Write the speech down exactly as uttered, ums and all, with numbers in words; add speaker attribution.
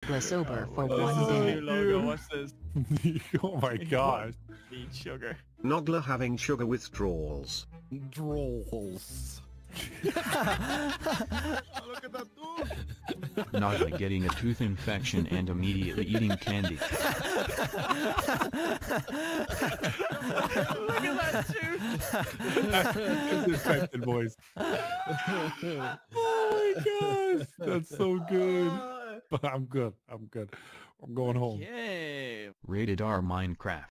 Speaker 1: Nogla sober for
Speaker 2: This
Speaker 1: one
Speaker 2: is a
Speaker 1: day.
Speaker 2: new logo. What's this?
Speaker 3: Oh my gosh.
Speaker 2: Need sugar.
Speaker 4: Nogla having sugar withdrawals.
Speaker 3: Drolls.
Speaker 2: Look at that dude.
Speaker 5: Nogla getting a tooth infection and immediately eating candy.
Speaker 2: Look at that tooth.
Speaker 3: Disinfected voice. Oh my gosh. That's so good. I'm good. I'm good. I'm going home.
Speaker 2: Yeah.
Speaker 5: Rated R Minecraft.